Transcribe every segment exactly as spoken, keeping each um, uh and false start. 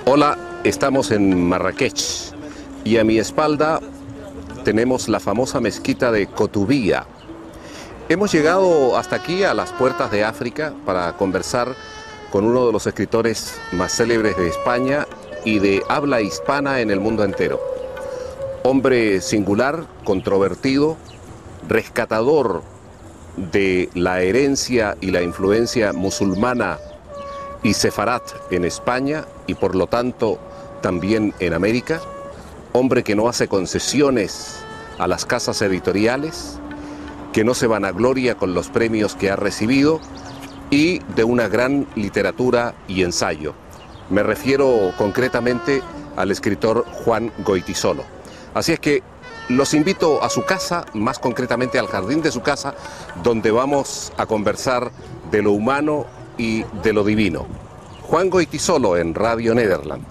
Hola, estamos en Marrakech y a mi espalda tenemos la famosa mezquita de Koutoubia. Hemos llegado hasta aquí, a las puertas de África, para conversar con uno de los escritores más célebres de España y de habla hispana en el mundo entero. Hombre singular, controvertido, rescatador de la herencia y la influencia musulmana y sefarat en España y por lo tanto también en América, hombre que no hace concesiones a las casas editoriales, que no se vanagloria con los premios que ha recibido y de una gran literatura y ensayo. Me refiero concretamente al escritor Juan Goytisolo. Así es que los invito a su casa, más concretamente al jardín de su casa, donde vamos a conversar de lo humano y de lo divino. Juan Goytisolo en Radio Nederland.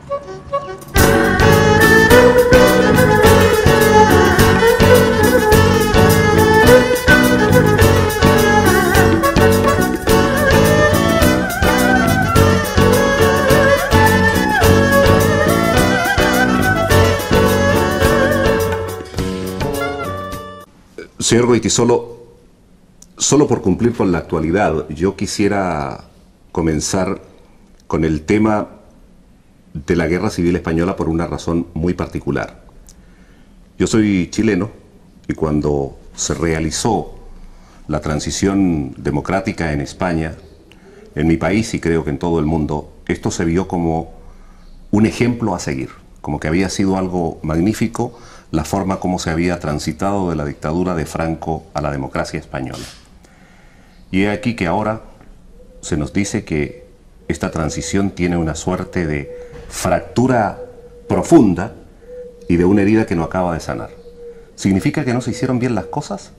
Señor Goytisolo, solo por cumplir con la actualidad, yo quisiera comenzar con el tema de la Guerra Civil Española por una razón muy particular. Yo soy chileno y cuando se realizó la transición democrática en España, en mi país y creo que en todo el mundo, esto se vio como un ejemplo a seguir, como que había sido algo magnífico la forma como se había transitado de la dictadura de Franco a la democracia española. Y es aquí que ahora se nos dice que esta transición tiene una suerte de fractura profunda y de una herida que no acaba de sanar. ¿Significa que no se hicieron bien las cosas?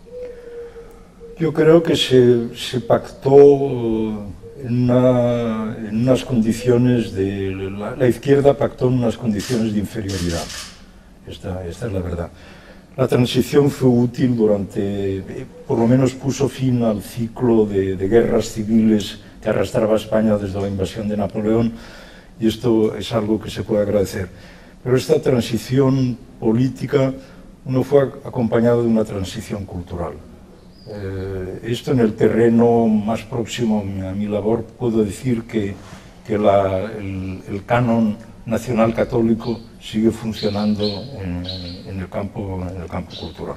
Yo creo que se, se pactó en, una, en unas condiciones de... La, la izquierda pactó en unas condiciones de inferioridad. Esta, esta es la verdad. La transición fue útil durante, por lo menos puso fin al ciclo de, de guerras civiles que arrastraba España desde la invasión de Napoleón, y esto es algo que se puede agradecer. Pero esta transición política no fue acompañada de una transición cultural. Eh, esto en el terreno más próximo a mi labor puedo decir que, que la, el, el canon nacional católico sigue funcionando en, en, el campo, en el campo cultural.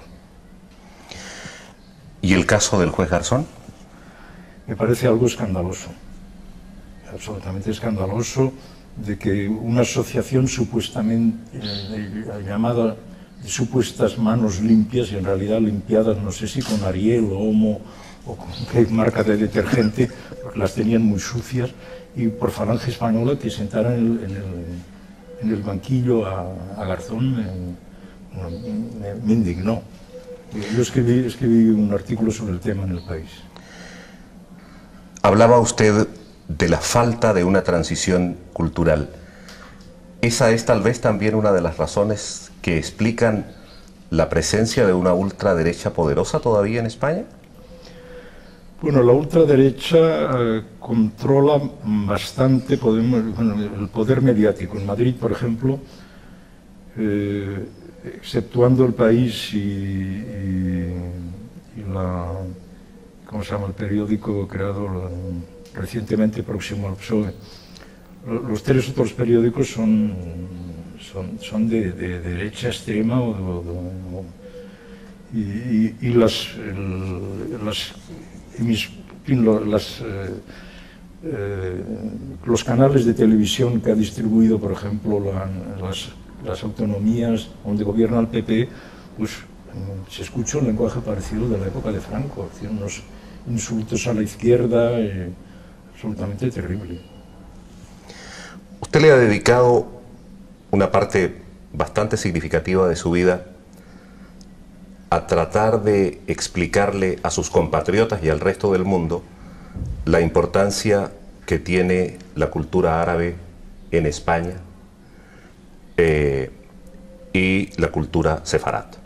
¿Y el caso del juez Garzón? Me parece algo escandaloso, absolutamente escandaloso, de que una asociación supuestamente eh, llamada de supuestas manos limpias, y en realidad limpiadas no sé si con Ariel o Omo o con qué marca de detergente, porque las tenían muy sucias, y por Falange Española que sentaran en el, en el, en el banquillo a, a Garzón me, me, me indignó. Yo escribí, escribí un artículo sobre el tema en El País. Hablaba usted de la falta de una transición cultural. ¿Esa es tal vez también una de las razones que explican la presencia de una ultraderecha poderosa todavía en España? Bueno, la ultraderecha eh, controla bastante podemos, bueno, el poder mediático. En Madrid, por ejemplo, eh, exceptuando El País y, y, y la, ¿cómo se llama?, el periódico creado la, recientemente próximo al P S O E, los tres otros periódicos son, son, son de, de, de derecha extrema o, o, o, y, y, y las, el, las Mis, las, eh, eh, los canales de televisión que ha distribuido, por ejemplo, la, las, las autonomías donde gobierna el P P, pues se escucha un lenguaje parecido de la época de Franco, tiene unos insultos a la izquierda eh, absolutamente terrible. Usted le ha dedicado una parte bastante significativa de su vida a tratar de explicarle a sus compatriotas y al resto del mundo la importancia que tiene la cultura árabe en España eh, y la cultura sefarat.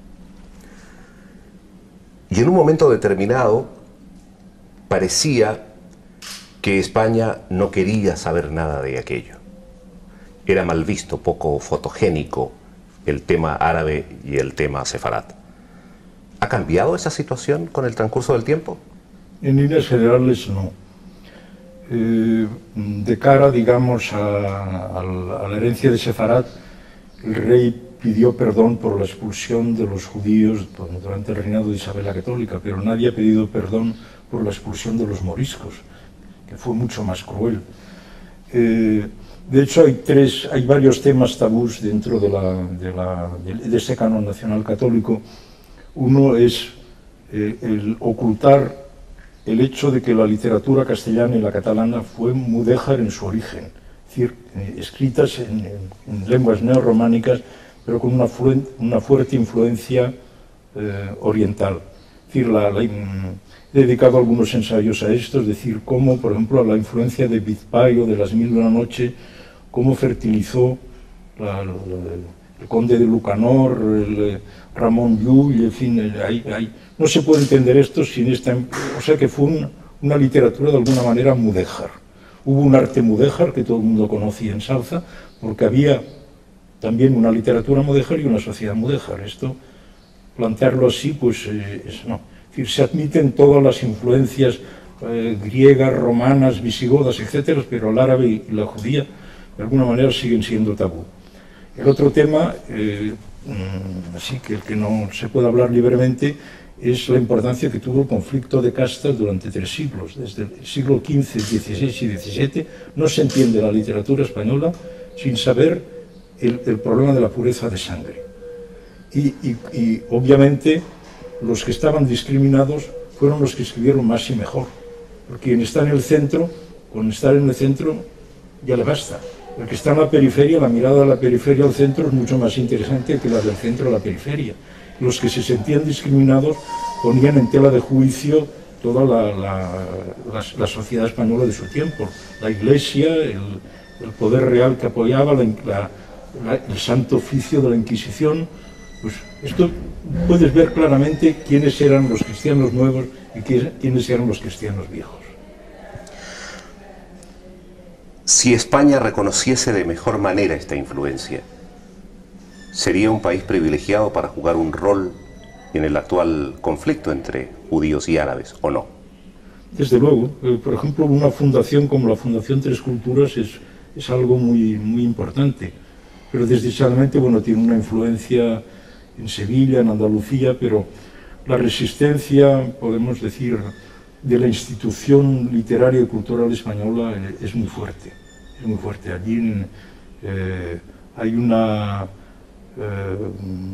Y en un momento determinado parecía que España no quería saber nada de aquello. era mal visto, poco fotogénico, el tema árabe y el tema sefarad. ¿Ha cambiado esa situación con el transcurso del tiempo? En líneas generales, no. Eh, de cara, digamos, a, a, la, a la herencia de Sefarad, el rey pidió perdón por la expulsión de los judíos durante el reinado de Isabel la Católica, pero nadie ha pedido perdón por la expulsión de los moriscos, que fue mucho más cruel. Eh, de hecho, hay, tres, hay varios temas tabús dentro de, la, de, la, de ese canon nacional católico. Uno es eh, el ocultar el hecho de que la literatura castellana y la catalana fue mudéjar en su origen, es decir, eh, escritas en, en, en lenguas neorrománicas, pero con una, una fuerte influencia eh, oriental. Es decir, la, la, he dedicado algunos ensayos a esto, es decir, cómo, por ejemplo, la influencia de Vizpayo, de Las Mil y una Noche, cómo fertilizó la, la, el conde de Lucanor, el, Ramón Llull, en fin, hay, hay, no se puede entender esto sin esta... O sea que fue un, una literatura de alguna manera mudéjar. Hubo un arte mudéjar que todo el mundo conocía en Salza, porque había también una literatura mudéjar y una sociedad mudéjar. Esto, plantearlo así, pues eh, es, no. Es decir, se admiten todas las influencias eh, griegas, romanas, visigodas, etcétera, pero el árabe y la judía de alguna manera siguen siendo tabú. El otro tema, eh, así que el que no se puede hablar libremente, es la importancia que tuvo el conflicto de castas durante tres siglos. Desde el siglo quince, dieciséis y diecisiete no se entiende la literatura española sin saber el, el problema de la pureza de sangre. Y, y, y obviamente los que estaban discriminados fueron los que escribieron más y mejor, porque quien está en el centro, con estar en el centro ya le basta. El que está en la periferia, la mirada de la periferia al centro es mucho más interesante que la del centro a la periferia. Los que se sentían discriminados ponían en tela de juicio toda la, la, la, la sociedad española de su tiempo, la Iglesia, el, el poder real que apoyaba, la, la, la, el santo oficio de la Inquisición. Pues esto puedes ver claramente quiénes eran los cristianos nuevos y quiénes eran los cristianos viejos. Si España reconociese de mejor manera esta influencia, ¿sería un país privilegiado para jugar un rol en el actual conflicto entre judíos y árabes, o no? Desde luego. Eh, por ejemplo, una fundación como la Fundación Tres Culturas es, es algo muy, muy importante, pero desdichadamente, bueno, tiene una influencia en Sevilla, en Andalucía, pero la resistencia, podemos decir, de la institución literaria y cultural española eh, es muy fuerte, es muy fuerte. Allí eh, hay una... Eh,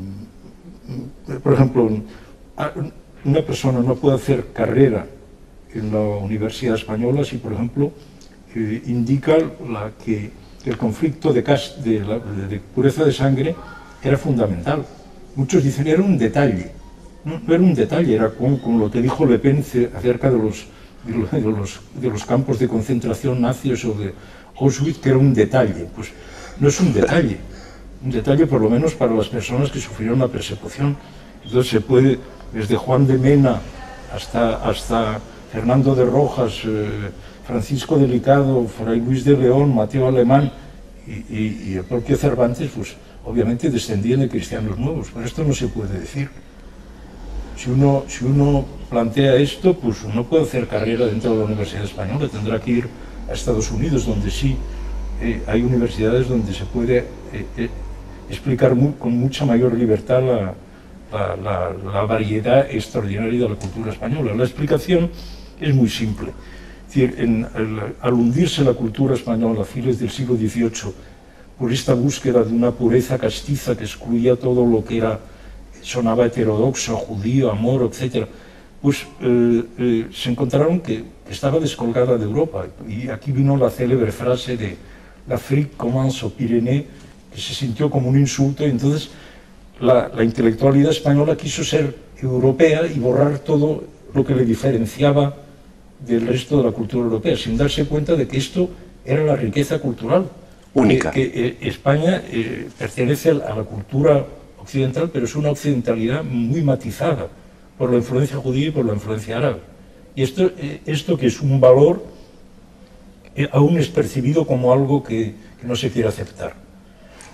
por ejemplo, una persona no puede hacer carrera en la Universidad Española si, por ejemplo, eh, indica la, que el conflicto de, de, la, de pureza de sangre era fundamental. Muchos dicen era un detalle. No, no era un detalle, era como, como lo que dijo Le Pen acerca de los, de, los, de, los, de los campos de concentración nazis o de Auschwitz, que era un detalle. Pues no es un detalle. Un detalle por lo menos para las personas que sufrieron la persecución. Entonces se puede, desde Juan de Mena hasta, hasta Fernando de Rojas, eh, Francisco de Licado, Fray Luis de León, Mateo Alemán y, y, y el propio Cervantes, pues obviamente descendían de cristianos nuevos, pero esto no se puede decir. Si uno, si uno plantea esto, pues no puede hacer carrera dentro de la Universidad Española, tendrá que ir a Estados Unidos, donde sí eh, hay universidades donde se puede eh, eh, explicar muy, con mucha mayor libertad la, la, la, la variedad extraordinaria de la cultura española. La explicación es muy simple. Es decir, en, el, al hundirse la cultura española a fines del siglo dieciocho por esta búsqueda de una pureza castiza que excluía todo lo que era, sonaba heterodoxo, judío, amor, etcétera, pues eh, eh, se encontraron que estaba descolgada de Europa. Y aquí vino la célebre frase de l'Afrique commence aux Pyrénées, que se sintió como un insulto, y entonces la, la intelectualidad española quiso ser europea y borrar todo lo que le diferenciaba del resto de la cultura europea, sin darse cuenta de que esto era la riqueza cultural. Única. Que, que eh, España eh, pertenece a la cultura occidental, pero es una occidentalidad muy matizada por la influencia judía y por la influencia árabe. Y esto, eh, esto que es un valor, eh, aún es percibido como algo que, que no se quiere aceptar.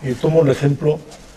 Y tomo el ejemplo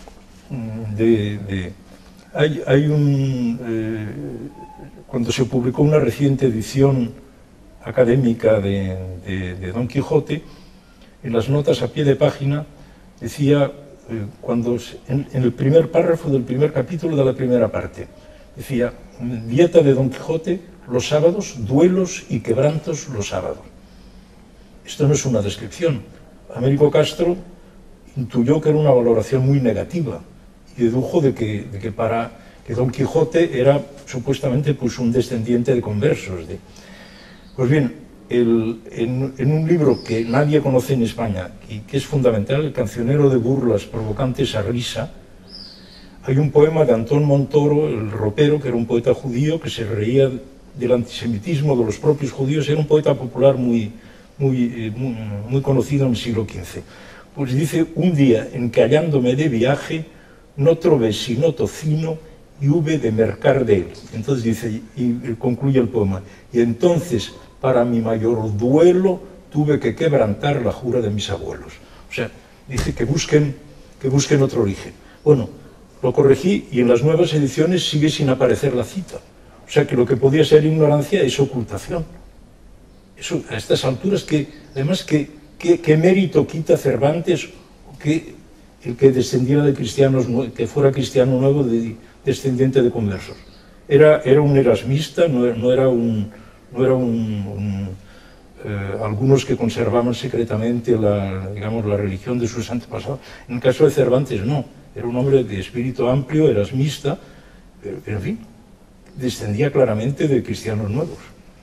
de... de hay, hay un... Eh, cuando se publicó una reciente edición académica de, de, de Don Quijote, en las notas a pie de página decía, eh, cuando en, en el primer párrafo del primer capítulo de la primera parte, decía, dieta de Don Quijote los sábados, duelos y quebrantos los sábados. Esto no es una descripción. Américo Castro intuyó que era una valoración muy negativa y dedujo de que, de que para que Don Quijote era supuestamente pues, un descendiente de conversos. De... Pues bien, el, en, en un libro que nadie conoce en España y que es fundamental, El cancionero de burlas provocantes a risa, hay un poema de Antón Montoro, el ropero, que era un poeta judío que se reía del antisemitismo de los propios judíos, era un poeta popular muy, muy, muy, muy conocido en el siglo quince. Pues dice, un día en que hallándome de viaje, no trové sino tocino y hube de mercar de él. Entonces dice, y concluye el poema, y entonces para mi mayor duelo tuve que quebrantar la jura de mis abuelos. O sea, dice que busquen, que busquen otro origen. Bueno, lo corregí y en las nuevas ediciones sigue sin aparecer la cita. O sea que lo que podía ser ignorancia es ocultación. Eso, a estas alturas, que además, ¿qué, qué, qué mérito quita Cervantes que el que descendiera de cristianos, que fuera cristiano nuevo, de, descendiente de conversos? Era, era un erasmista, no, no era un... No era un, un eh, algunos que conservaban secretamente la, digamos, la religión de sus antepasados. En el caso de Cervantes, no. Era un hombre de espíritu amplio, erasmista, pero, pero en fin, descendía claramente de cristianos nuevos.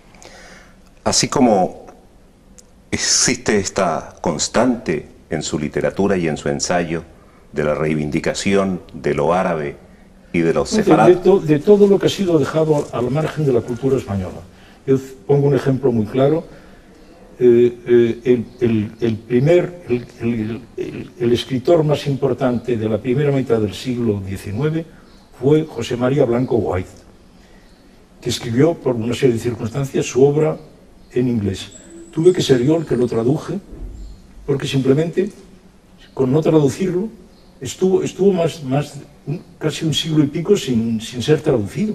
Así como existe esta constante en su literatura y en su ensayo de la reivindicación de lo árabe y de los sefarad. De, de, to, de todo lo que ha sido dejado al margen de la cultura española. Yo pongo un ejemplo muy claro. Eh, eh, el, el, el primer, el, el, el, el escritor más importante de la primera mitad del siglo diecinueve fue José María Blanco White, que escribió, por una serie de circunstancias, su obra en inglés. Tuve que ser yo el que lo traduje, porque simplemente, con no traducirlo, estuvo, estuvo más, más, casi un siglo y pico sin, sin ser traducido.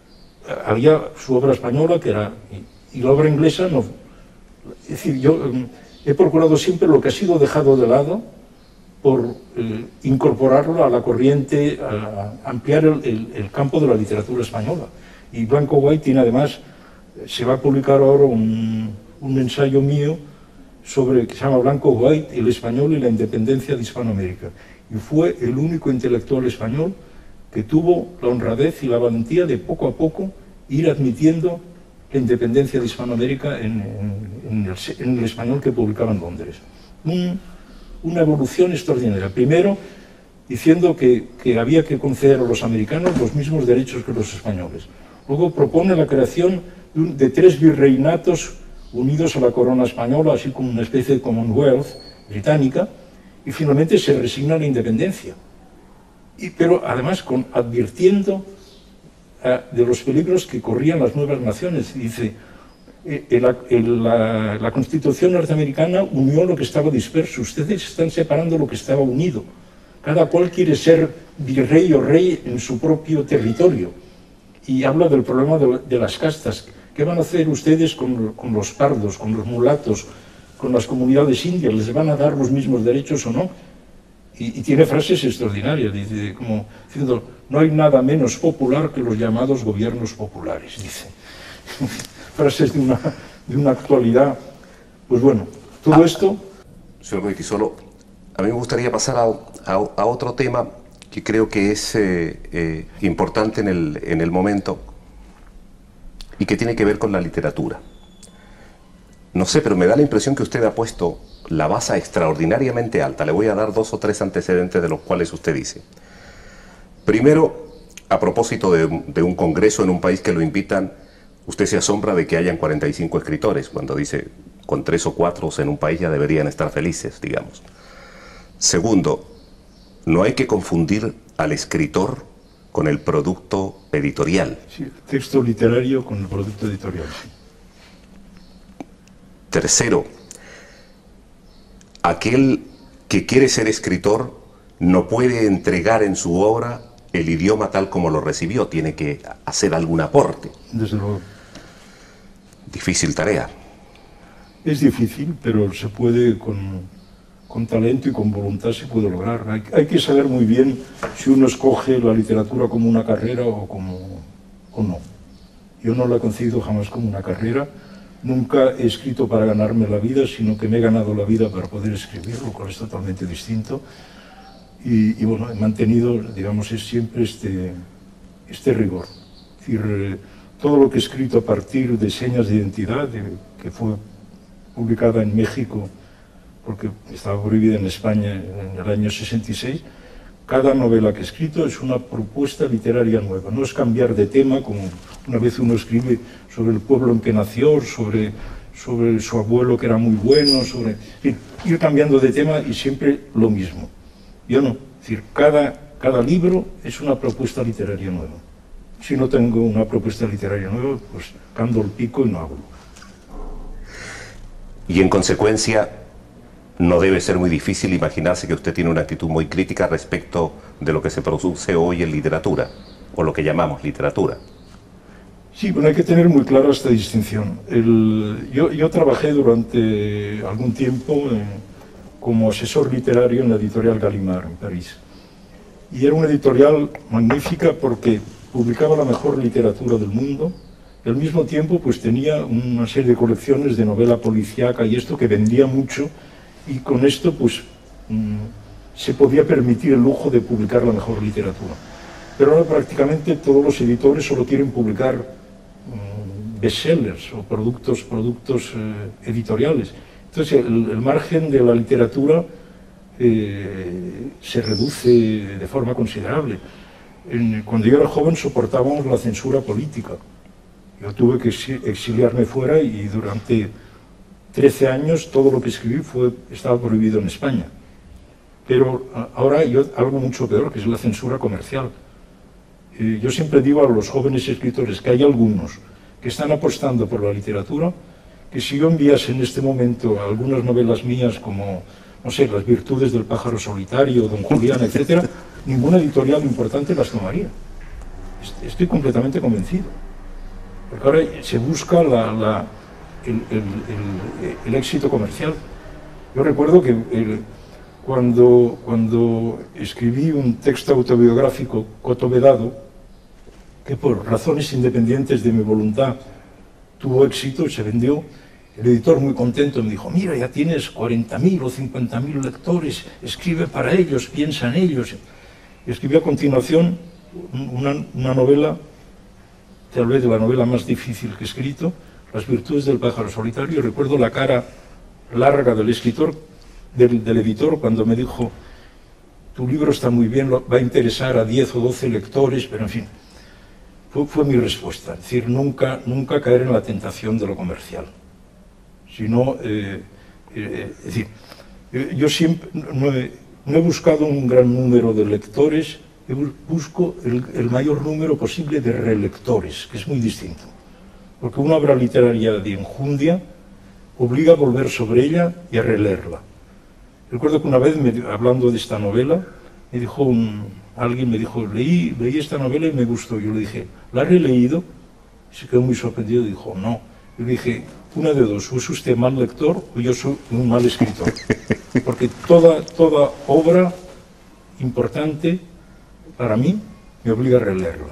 Había su obra española, que era, y, y la obra inglesa no. Es decir, yo eh, he procurado siempre lo que ha sido dejado de lado por eh, incorporarlo a la corriente, a, a ampliar el, el, el campo de la literatura española. Y Blanco White tiene además, se va a publicar ahora un, un ensayo mío sobre, que se llama Blanco White, el español y la independencia de Hispanoamérica. Y fue el único intelectual español que tuvo la honradez y la valentía de poco a poco ir admitiendo la independencia de Hispanoamérica en, en, en, el, en el español que publicaba en Londres. Un, una evolución extraordinaria. Primero, diciendo que, que había que conceder a los americanos los mismos derechos que los españoles. Luego propone la creación de, un, de tres virreinatos unidos a la corona española, así como una especie de Commonwealth británica, y finalmente se resigna a la independencia. Y, pero además con, advirtiendo uh, de los peligros que corrían las nuevas naciones. Dice, eh, el, el, la, la Constitución norteamericana unió lo que estaba disperso, ustedes están separando lo que estaba unido. Cada cual quiere ser virrey o rey en su propio territorio. Y habla del problema de, de las castas. ¿Qué van a hacer ustedes con, con los pardos, con los mulatos, con las comunidades indias? ¿Les van a dar los mismos derechos o no? Y, y tiene frases extraordinarias, dice, como diciendo, no hay nada menos popular que los llamados gobiernos populares, dice. Frases de una, de una actualidad. Pues bueno, todo ah, esto... Señor Goytisolo, a mí me gustaría pasar a, a, a otro tema que creo que es eh, eh, importante en el, en el momento y que tiene que ver con la literatura. No sé, pero me da la impresión que usted ha puesto la base extraordinariamente alta. Le voy a dar dos o tres antecedentes de los cuales usted dice. Primero, a propósito de, de un congreso en un país que lo invitan, usted se asombra de que hayan cuarenta y cinco escritores, cuando dice, con tres o cuatro en un país ya deberían estar felices, digamos. Segundo, no hay que confundir al escritor con el producto editorial. Sí, el texto literario con el producto editorial, sí. Tercero, aquel que quiere ser escritor no puede entregar en su obra el idioma tal como lo recibió, tiene que hacer algún aporte. Desde luego. Difícil tarea. Es difícil, pero se puede, con, con talento y con voluntad se puede lograr. Hay, hay que saber muy bien si uno escoge la literatura como una carrera o, como, o no. Yo no la he concebido jamás como una carrera. Nunca he escrito para ganarme la vida, sino que me he ganado la vida para poder escribir, lo cual es totalmente distinto. Y, y bueno, he mantenido, digamos, es siempre este, este rigor. Es decir, eh, todo lo que he escrito a partir de Señas de Identidad, de, que fue publicada en México, porque estaba prohibida en España en el año sesenta y seis, cada novela que he escrito es una propuesta literaria nueva. No es cambiar de tema, como una vez uno escribe sobre el pueblo en que nació, sobre, sobre su abuelo que era muy bueno, sobre ir, ir cambiando de tema y siempre lo mismo. Yo no, es decir, cada, cada libro es una propuesta literaria nueva. Si no tengo una propuesta literaria nueva, pues cando el pico y no hablo. Y en consecuencia, no debe ser muy difícil imaginarse que usted tiene una actitud muy crítica respecto de lo que se produce hoy en literatura, o lo que llamamos literatura. Sí, bueno, hay que tener muy clara esta distinción. El, yo, yo trabajé durante algún tiempo en, como asesor literario en la editorial Gallimard, en París. Y era una editorial magnífica porque publicaba la mejor literatura del mundo, y al mismo tiempo pues tenía una serie de colecciones de novela policíaca y esto que vendía mucho, y con esto pues mmm, se podía permitir el lujo de publicar la mejor literatura. Pero ahora prácticamente todos los editores solo quieren publicar mmm, bestsellers o productos, productos eh, editoriales. Entonces el, el margen de la literatura eh, se reduce de forma considerable. En, cuando yo era joven soportábamos la censura política. Yo tuve que exiliarme fuera y durante trece años todo lo que escribí fue, estaba prohibido en España. Pero ahora hay algo mucho peor, que es la censura comercial. Eh, yo siempre digo a los jóvenes escritores que hay algunos que están apostando por la literatura, que si yo enviase en este momento algunas novelas mías como, no sé, Las virtudes del pájaro solitario, Don Julián, etcétera, ninguna editorial importante las tomaría. Estoy completamente convencido. Porque ahora se busca la, la, el, el, el, el éxito comercial. Yo recuerdo que el, cuando, cuando escribí un texto autobiográfico, Coto Vedado, que por razones independientes de mi voluntad tuvo éxito y se vendió, el editor muy contento me dijo, mira, ya tienes cuarenta mil o cincuenta mil lectores, escribe para ellos, piensa en ellos. Y escribí a continuación una, una novela, tal vez de la novela más difícil que he escrito, Las virtudes del pájaro solitario. Recuerdo la cara larga del escritor, del, del editor, cuando me dijo, tu libro está muy bien, va a interesar a diez o doce lectores, pero en fin, fue, fue mi respuesta. Es decir, nunca, nunca caer en la tentación de lo comercial. Sino, eh, eh, es decir, yo siempre no he, no he buscado un gran número de lectores, busco el, el mayor número posible de relectores, que es muy distinto. Porque una obra literaria de enjundia obliga a volver sobre ella y a releerla. Recuerdo que una vez, me, hablando de esta novela, me dijo un, alguien me dijo, leí, leí esta novela y me gustó. Yo le dije, ¿la has releído? Y se quedó muy sorprendido y dijo, no. Yo le dije, una de dos, o es usted mal lector o yo soy un mal escritor. Porque toda, toda obra importante para mí me obliga a releerla.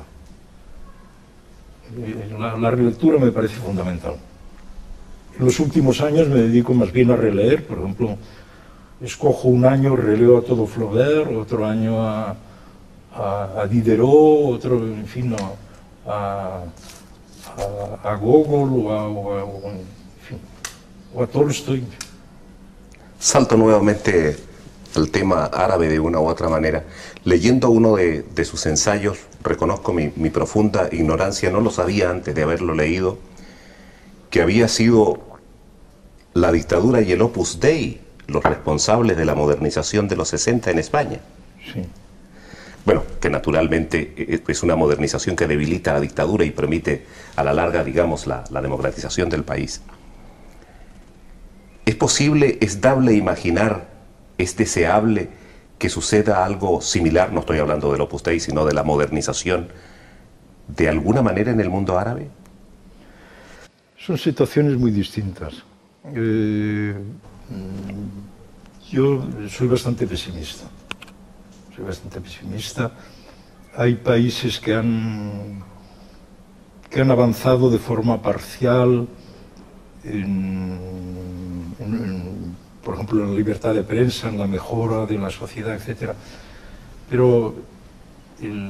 La, la relectura me parece fundamental. En los últimos años me dedico más bien a releer, por ejemplo, escojo un año, releo a todo Flaubert, otro año a, a, a Diderot, otro, en fin, a, a, a, a Gogol o a, o a, o, en fin, o a Tolstoy. Salto nuevamente al tema árabe de una u otra manera. Leyendo uno de, de sus ensayos, reconozco mi, mi profunda ignorancia, no lo sabía antes de haberlo leído, que había sido la dictadura y el Opus Dei los responsables de la modernización de los sesenta en España. Sí. Bueno, que naturalmente es una modernización que debilita la dictadura y permite a la larga, digamos, la, la democratización del país. ¿Es posible, es dable imaginar, es deseable que suceda algo similar, no estoy hablando del Opus Dei, sino de la modernización, de alguna manera en el mundo árabe? Son situaciones muy distintas. Eh, yo soy bastante pesimista. Soy bastante pesimista. Hay países que han, que han avanzado de forma parcial, en, en, en, por ejemplo, en la libertad de prensa, en la mejora de la sociedad, etcétera. Pero, el,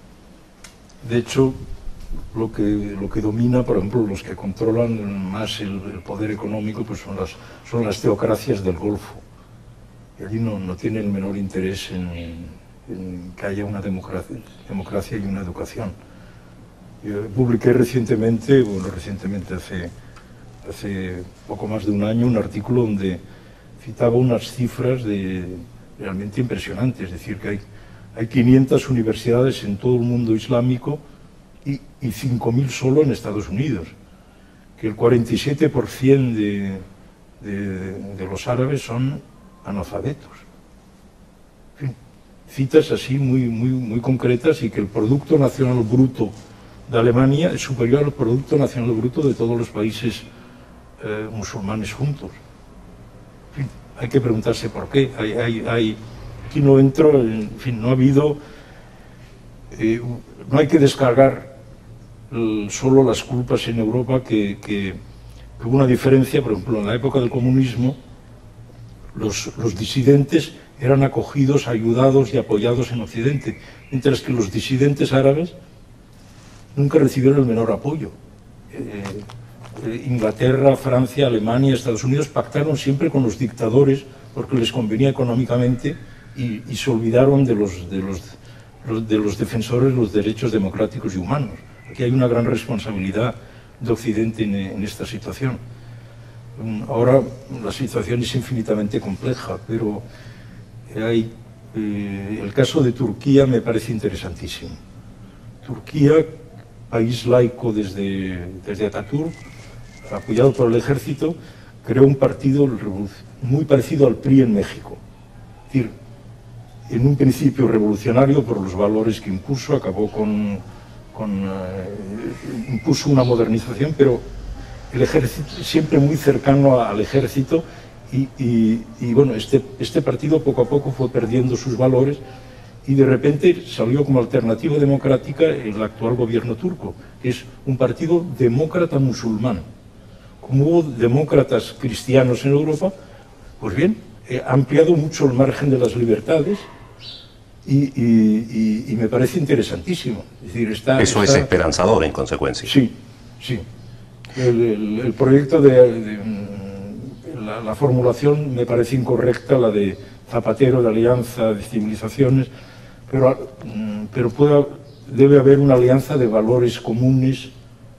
de hecho, lo que, lo que domina, por ejemplo, los que controlan más el, el poder económico, pues son las, son las teocracias del Golfo. Y allí no, no tiene el menor interés en, en que haya una democracia, democracia y una educación. Yo publiqué recientemente, bueno, recientemente hace, hace poco más de un año, un artículo donde citaba unas cifras de, realmente impresionantes, es decir, que hay, hay quinientas universidades en todo el mundo islámico y, y cinco mil solo en Estados Unidos, que el cuarenta y siete por ciento de, de, de los árabes son analfabetos. En fin, citas así muy, muy, muy concretas, y que el Producto Nacional Bruto de Alemania es superior al Producto Nacional Bruto de todos los países eh, musulmanes juntos. En fin, hay que preguntarse por qué. Hay, hay, hay, aquí no entro, en fin, no ha habido, eh, no hay que descargar el, solo las culpas en Europa, que, que, que hubo una diferencia. Por ejemplo, en la época del comunismo, los, los disidentes eran acogidos, ayudados y apoyados en Occidente, mientras que los disidentes árabes nunca recibieron el menor apoyo. Eh, eh, Inglaterra, Francia, Alemania, Estados Unidos pactaron siempre con los dictadores porque les convenía económicamente, y, y se olvidaron de los, de, los, de los defensores de los derechos democráticos y humanos. Aquí hay una gran responsabilidad de Occidente en, en esta situación. Ahora la situación es infinitamente compleja, pero hay, eh, el caso de Turquía me parece interesantísimo. Turquía, país laico desde, desde Atatürk, apoyado por el ejército, creó un partido muy parecido al P R I en México. Es decir, en un principio revolucionario por los valores que impuso, acabó con, con eh, impuso una modernización, pero el ejército siempre muy cercano al ejército, y, y, y bueno, este, este partido poco a poco fue perdiendo sus valores, y de repente salió como alternativa democrática el actual gobierno turco, que es un partido demócrata musulmán. Como hubo demócratas cristianos en Europa, pues bien, eh, ha ampliado mucho el margen de las libertades, y, y, y, y me parece interesantísimo. Es decir, está, Eso está... es esperanzador, en consecuencia. Sí, sí. El, el, el proyecto de, de la, la formulación me parece incorrecta, la de Zapatero, de alianza de civilizaciones, pero, pero puede, debe haber una alianza de valores comunes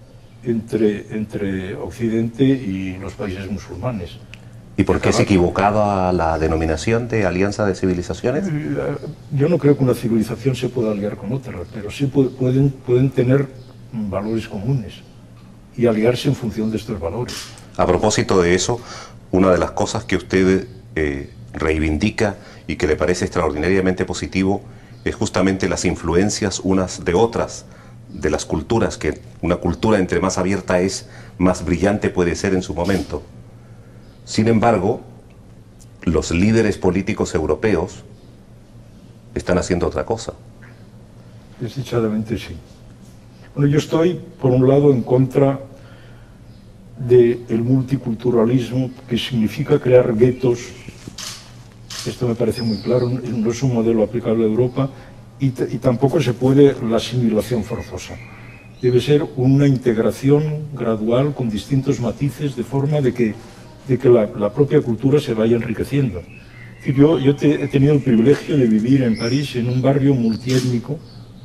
entre, entre Occidente y los países musulmanes. ¿Y por qué es equivocada la denominación de alianza de civilizaciones? Yo no creo que una civilización se pueda aliar con otra, pero sí pueden, pueden tener valores comunes y aliarse en función de estos valores. A propósito de eso, una de las cosas que usted eh, reivindica y que le parece extraordinariamente positivo es justamente las influencias unas de otras, de las culturas, que una cultura entre más abierta es, más brillante puede ser en su momento. Sin embargo, los líderes políticos europeos están haciendo otra cosa. Desdichadamente sí. Bueno, yo estoy, por un lado, en contra del multiculturalismo, que significa crear guetos. Esto me parece muy claro, no es un modelo aplicable a Europa, y, y tampoco se puede la asimilación forzosa. Debe ser una integración gradual con distintos matices, de forma de que, de que la, la propia cultura se vaya enriqueciendo. Es decir, yo yo te, he tenido el privilegio de vivir en París, en un barrio multiétnico.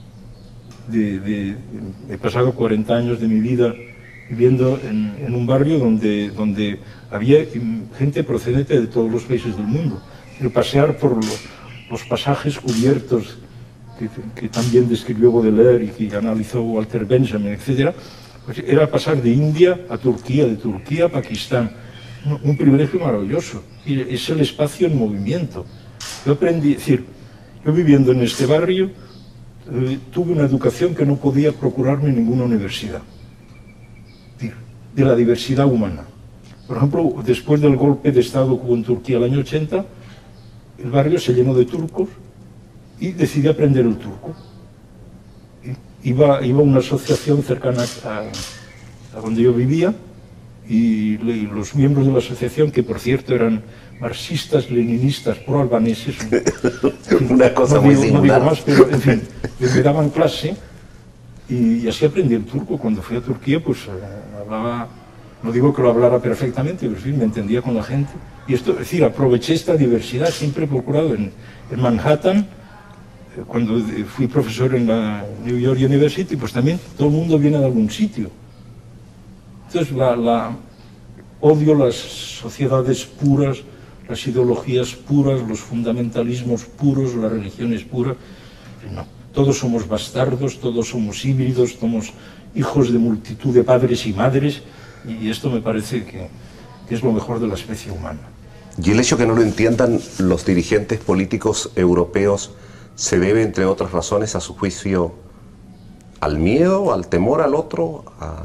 De, de, he pasado cuarenta años de mi vida viviendo en, en un barrio donde, donde había gente procedente de todos los países del mundo. El pasear por los, los pasajes cubiertos que, que también describió Baudelaire y que analizó Walter Benjamin, etcétera, pues era pasar de India a Turquía, de Turquía a Pakistán. Un, un privilegio maravilloso. Y es el espacio en movimiento. Yo aprendí, es decir, yo viviendo en este barrio, eh, tuve una educación que no podía procurarme en ninguna universidad. Es decir, de la diversidad humana. Por ejemplo, después del golpe de Estado que hubo en Turquía el año ochenta, el barrio se llenó de turcos y decidí aprender el turco. Iba, iba a una asociación cercana a, a donde yo vivía y, y los miembros de la asociación, que por cierto eran marxistas, leninistas, pro-albaneses, una cosa no muy digo, singular. No digo más, pero en fin, me daban clase y, y así aprendí el turco. Cuando fui a Turquía, pues eh, hablaba, no digo que lo hablara perfectamente, pero sí, me entendía con la gente. Y esto, es decir, aproveché esta diversidad, siempre he procurado en, en Manhattan, cuando fui profesor en la New York University, pues también todo el mundo viene de algún sitio. Entonces, la, la, odio las sociedades puras, las ideologías puras, los fundamentalismos puros, las religiones puras. No, todos somos bastardos, todos somos híbridos, somos hijos de multitud de padres y madres, y esto me parece que, que es lo mejor de la especie humana. Y el hecho que no lo entiendan los dirigentes políticos europeos se debe, entre otras razones, a su juicio, al miedo, al temor al otro. A...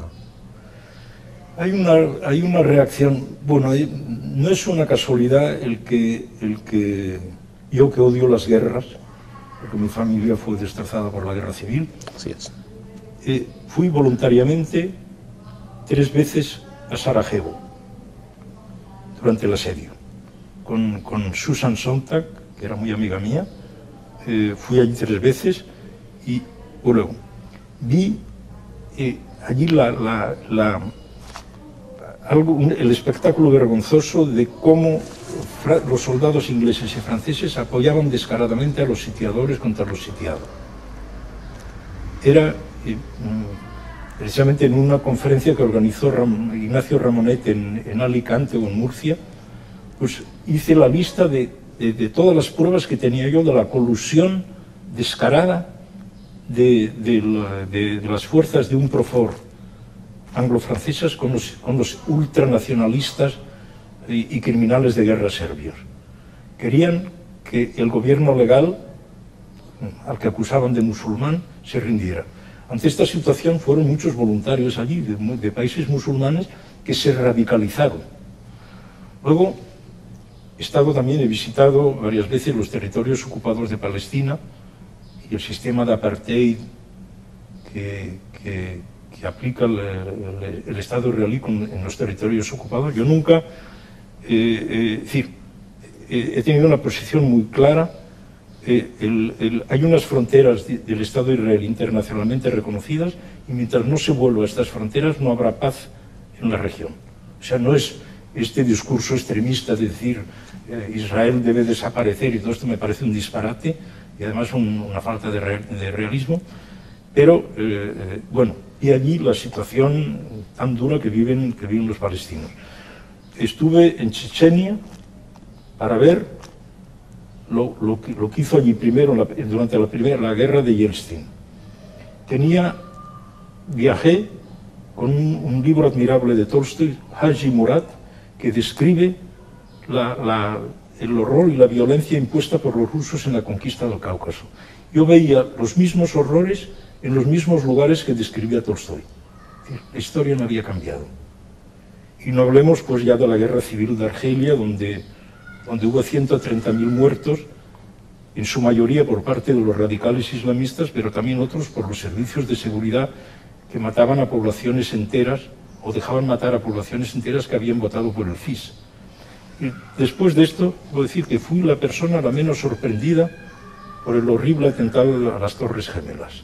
Hay una, hay una reacción, bueno, hay, no es una casualidad el que, el que yo que odio las guerras, porque mi familia fue destrozada por la guerra civil. Así es. Eh, fui voluntariamente tres veces a Sarajevo durante el asedio, con, con Susan Sontag, que era muy amiga mía. Eh, fui allí tres veces y bueno, vi eh, allí la, la, la, algo, un, el espectáculo vergonzoso de cómo los soldados ingleses y franceses apoyaban descaradamente a los sitiadores contra los sitiados. Era eh, precisamente en una conferencia que organizó Ram, Ignacio Ramonet en, en Alicante o en Murcia, pues hice la lista de De, de todas las pruebas que tenía yo de la colusión descarada de, de, la, de, de las fuerzas de un Unprofor anglo-francesas con los, con los ultranacionalistas y, y criminales de guerra serbios. Querían que el gobierno legal, al que acusaban de musulmán, se rindiera. Ante esta situación fueron muchos voluntarios allí, de, de países musulmanes, que se radicalizaron. Luego, he estado también, he visitado varias veces los territorios ocupados de Palestina y el sistema de apartheid que, que, que aplica el, el, el Estado israelí en los territorios ocupados. Yo nunca, eh, eh, es decir, he tenido una posición muy clara. Eh, el, el, hay unas fronteras de, del Estado de Israel internacionalmente reconocidas y mientras no se vuelva a estas fronteras no habrá paz en la región. O sea, no es este discurso extremista de decir eh, Israel debe desaparecer y todo esto me parece un disparate y además un, una falta de, re, de realismo, pero eh, bueno, y allí la situación tan dura que viven, que viven los palestinos. Estuve en Chechenia para ver lo, lo, que, lo que hizo allí primero, la, durante la primera la guerra de Yeltsin. Tenía, viajé con un, un libro admirable de Tolstoy, Haji Murat, que describe la, la, el horror y la violencia impuesta por los rusos en la conquista del Cáucaso. Yo veía los mismos horrores en los mismos lugares que describía Tolstoy. La historia no había cambiado. Y no hablemos pues ya de la guerra civil de Argelia, donde, donde hubo ciento treinta mil muertos, en su mayoría por parte de los radicales islamistas, pero también otros por los servicios de seguridad que mataban a poblaciones enteras o dejaban matar a poblaciones enteras que habían votado por el F I S. Y después de esto, puedo decir que fui la persona la menos sorprendida por el horrible atentado a las Torres Gemelas.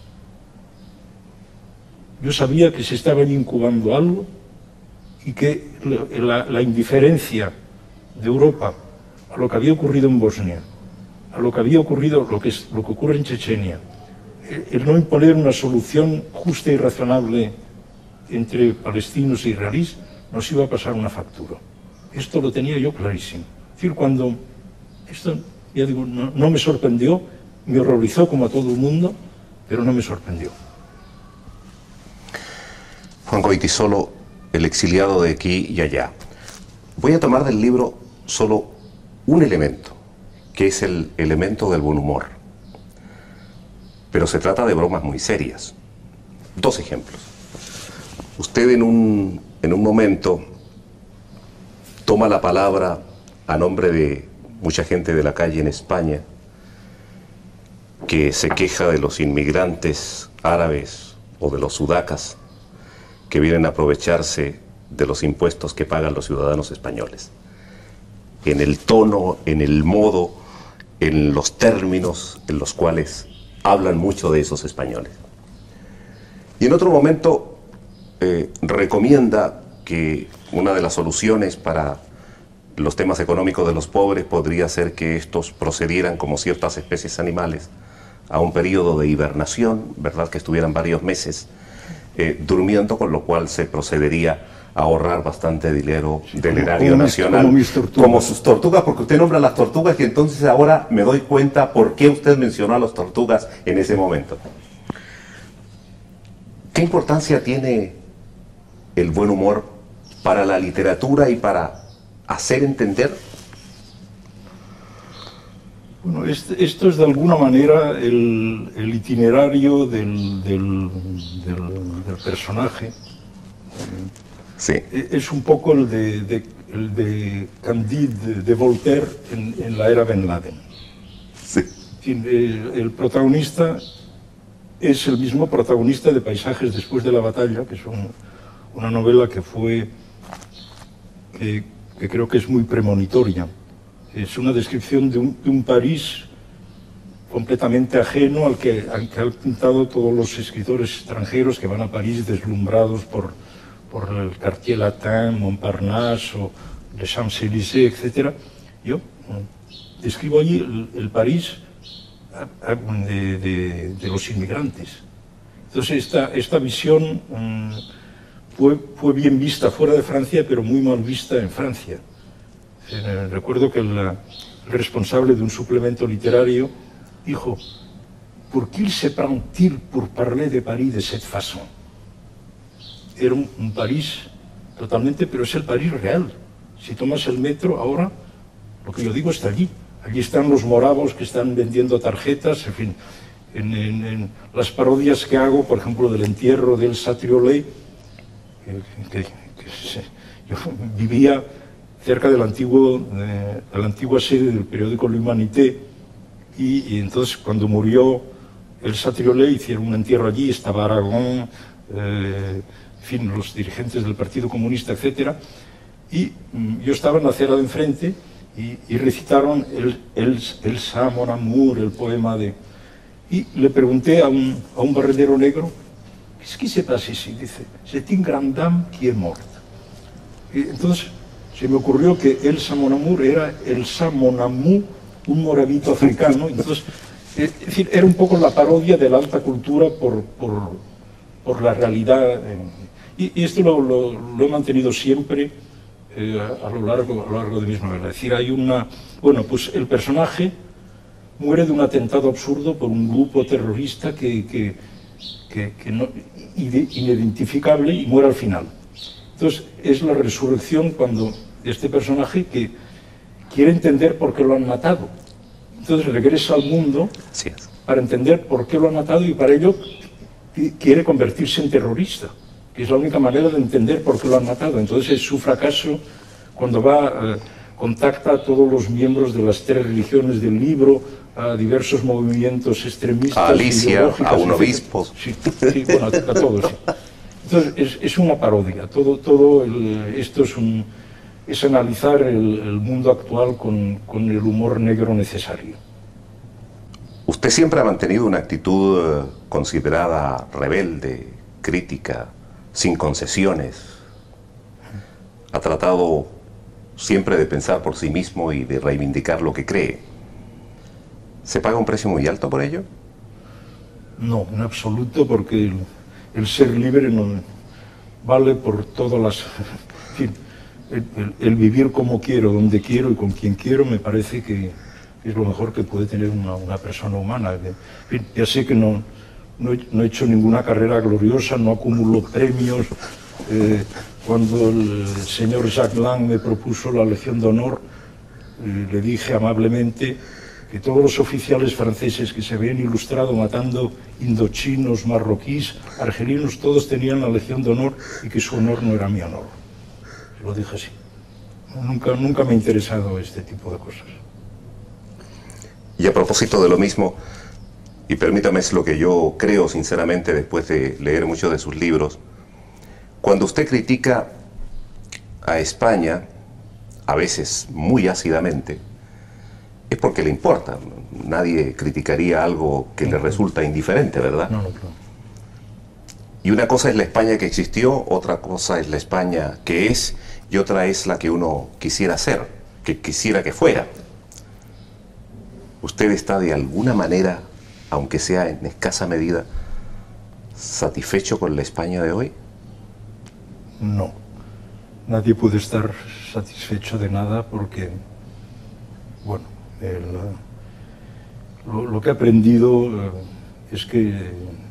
Yo sabía que se estaba incubando algo y que la, la indiferencia de Europa a lo que había ocurrido en Bosnia, a lo que había ocurrido, lo que, es, lo que ocurre en Chechenia, el no imponer una solución justa y razonable entre palestinos e israelíes, nos iba a pasar una factura. Esto lo tenía yo clarísimo. Es decir, cuando esto, ya digo, no, no me sorprendió, me horrorizó como a todo el mundo, pero no me sorprendió. Juan Goytisolo, el exiliado de aquí y allá. Voy a tomar del libro solo un elemento, que es el elemento del buen humor. Pero se trata de bromas muy serias. Dos ejemplos. Usted en un, en un momento toma la palabra a nombre de mucha gente de la calle en España que se queja de los inmigrantes árabes o de los sudacas que vienen a aprovecharse de los impuestos que pagan los ciudadanos españoles. En el tono, en el modo, en los términos en los cuales hablan mucho de esos españoles. Y en otro momento eh, recomienda que una de las soluciones para los temas económicos de los pobres podría ser que estos procedieran como ciertas especies animales a un periodo de hibernación, ¿verdad? Que estuvieran varios meses eh, durmiendo, con lo cual se procedería a ahorrar bastante dinero sí, del como, erario como nacional. Mis, como, mis como sus tortugas, porque usted nombra las tortugas y entonces ahora me doy cuenta por qué usted mencionó a las tortugas en ese momento. ¿Qué importancia tiene el buen humor para la literatura y para hacer entender? Bueno, este, esto es de alguna manera el, el itinerario del, del, del, del personaje. Sí. Es un poco el de, de, el de Candide de Voltaire en, en la era Ben Laden. Sí. El, el protagonista es el mismo protagonista de Paisajes después de la batalla, que es un, una novela que fue, que, que creo que es muy premonitoria. Es una descripción de un, de un París completamente ajeno al que, al que han pintado todos los escritores extranjeros que van a París deslumbrados por, por el Quartier Latin, Montparnasse, o les Champs-Élysées, etcétera. Yo describo allí el, el París de, de, de los inmigrantes. Entonces esta, esta visión um, fue, fue bien vista fuera de Francia, pero muy mal vista en Francia. Eh, recuerdo que el, el responsable de un suplemento literario dijo: ¿Por qué se prend-il pour parler de Paris de cette façon? Era un, un París totalmente, pero es el París real. Si tomas el metro ahora, lo que yo digo está allí. Allí están los moravos que están vendiendo tarjetas, en fin. En, en, en las parodias que hago, por ejemplo, del entierro del Satriolé, que, que, que se, yo vivía cerca del antiguo, de, de la antigua sede del periódico L'Humanité, y, y entonces cuando murió el Satriolé hicieron un entierro allí, estaba Aragón, eh, en fin, los dirigentes del Partido Comunista, etcétera, y mm, yo estaba en la acera de enfrente y, y recitaron el, el, el Ça mon amour, el poema de... Y le pregunté a un, a un barrendero negro: ¿qué qui se passe ici? Dice: c'est une grande dame qui est morte. Y entonces se me ocurrió que el Ça mon amour era el Ça mon amour, un moravito africano. Entonces, es decir, era un poco la parodia de la alta cultura por, por, por la realidad. Y, y esto lo, lo, lo he mantenido siempre eh, a, lo largo, a lo largo de mis novelas. Es decir, hay una... Bueno, pues el personaje muere de un atentado absurdo por un grupo terrorista que, que, que, que no, inidentificable, y muere al final. Entonces, es la resurrección cuando este personaje que quiere entender por qué lo han matado. Entonces regresa al mundo sí. para entender por qué lo han matado, y para ello quiere convertirse en terrorista, que es la única manera de entender por qué lo han matado. Entonces es su fracaso cuando va, eh, contacta a todos los miembros de las tres religiones del libro, a diversos movimientos extremistas, a Alicia, a un obispo. Sí, sí, bueno, a, a todos. Sí. Entonces es, es una parodia. Todo, todo el, esto es un... es analizar el, el mundo actual con, con el humor negro necesario. Usted siempre ha mantenido una actitud eh, considerada rebelde, crítica, sin concesiones. Ha tratado siempre de pensar por sí mismo y de reivindicar lo que cree. ¿Se paga un precio muy alto por ello? No, en absoluto, porque el, el ser libre no vale por todas las... En fin, El, el, el vivir como quiero, donde quiero y con quien quiero, me parece que es lo mejor que puede tener una, una persona humana. En fin, ya sé que no, no, he, no he hecho ninguna carrera gloriosa, no acumulo premios. Eh, cuando el señor Jacques Lang me propuso la Legión de Honor, eh, le dije amablemente que todos los oficiales franceses que se habían ilustrado matando indochinos, marroquíes, argelinos, todos tenían la Legión de Honor y que su honor no era mi honor. Lo dije así. Nunca, nunca me ha interesado este tipo de cosas. Y a propósito de lo mismo, y permítame, es lo que yo creo sinceramente después de leer muchos de sus libros, cuando usted critica a España, a veces muy ácidamente, es porque le importa. Nadie criticaría algo que no, le resulta indiferente, ¿verdad? No, no, no. Y una cosa es la España que existió, otra cosa es la España que es, y otra es la que uno quisiera ser, que quisiera que fuera. ¿Usted está de alguna manera, aunque sea en escasa medida, satisfecho con la España de hoy? No. Nadie puede estar satisfecho de nada porque, bueno, el, lo, lo que he aprendido eh, es que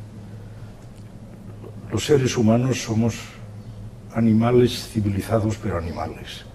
los seres humanos somos animales civilizados, pero animales.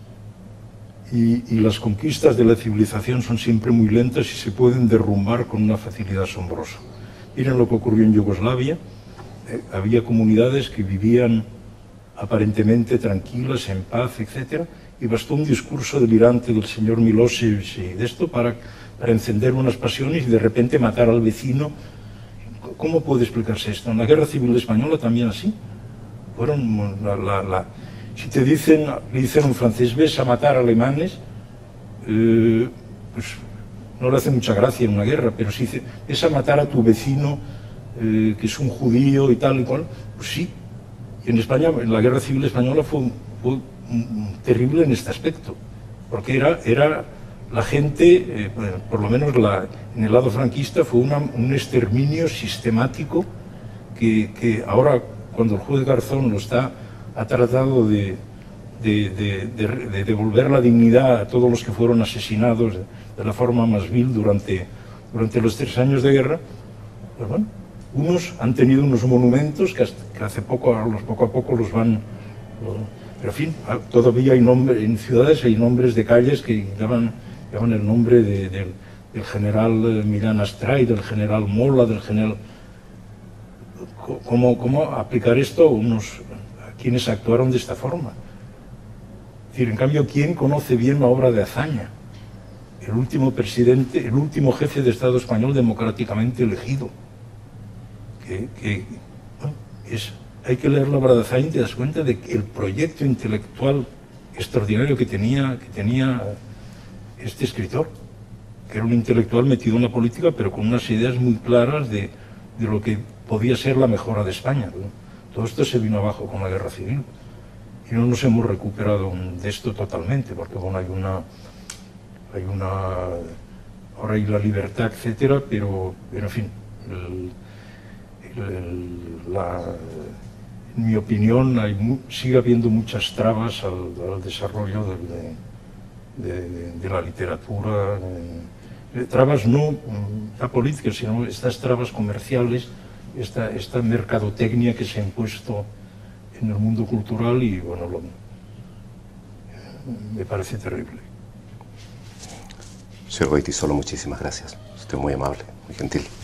Y, y las conquistas de la civilización son siempre muy lentas y se pueden derrumbar con una facilidad asombrosa. Miren lo que ocurrió en Yugoslavia. Eh, había comunidades que vivían aparentemente tranquilas, en paz, etcétera, y bastó un discurso delirante del señor Milosevic y de esto para, para encender unas pasiones y de repente matar al vecino. ¿Cómo puede explicarse esto? En la Guerra Civil Española también así. Fueron la, la, la, si te dicen, le dicen a un francés, ves a matar alemanes, eh, pues no le hace mucha gracia en una guerra, pero si dice, ves a matar a tu vecino, eh, que es un judío y tal y cual, pues sí. Y en España, en la Guerra Civil Española fue, fue terrible en este aspecto, porque era, era la gente, eh, por lo menos la, en el lado franquista, fue una, un exterminio sistemático que, que ahora, cuando el juez Garzón lo está, ha tratado de, de, de, de, de devolver la dignidad a todos los que fueron asesinados de, de la forma más vil durante, durante los tres años de guerra, pues bueno, unos han tenido unos monumentos que, hasta, que hace poco, a los, poco a poco los van... Los, pero en fin, todavía hay nombres, en ciudades hay nombres de calles que llevan, llevan el nombre de, de, del general Millán Astray, del general Mola, del general... ¿Cómo, cómo aplicar esto a, unos, a quienes actuaron de esta forma? Es decir, en cambio, ¿quién conoce bien la obra de Azaña? El último presidente, el último jefe de Estado español democráticamente elegido. Que, que bueno, es, hay que leer la obra de Azaña y te das cuenta de que el proyecto intelectual extraordinario que tenía, que tenía este escritor, que era un intelectual metido en la política, pero con unas ideas muy claras de, de lo que podía ser la mejora de España, ¿no? Todo esto se vino abajo con la Guerra Civil y no nos hemos recuperado de esto totalmente, porque bueno, hay una, hay una, ahora hay la libertad, etcétera, pero, pero en fin, el, el, el, la, en mi opinión hay, sigue habiendo muchas trabas al, al desarrollo de, de, de, de la literatura, de, de trabas no la política, sino estas trabas comerciales, esta, esta mercadotecnia que se ha impuesto en el mundo cultural y bueno, lo, me parece terrible. Señor Goytisolo, muchísimas gracias. Usted es muy amable, muy gentil.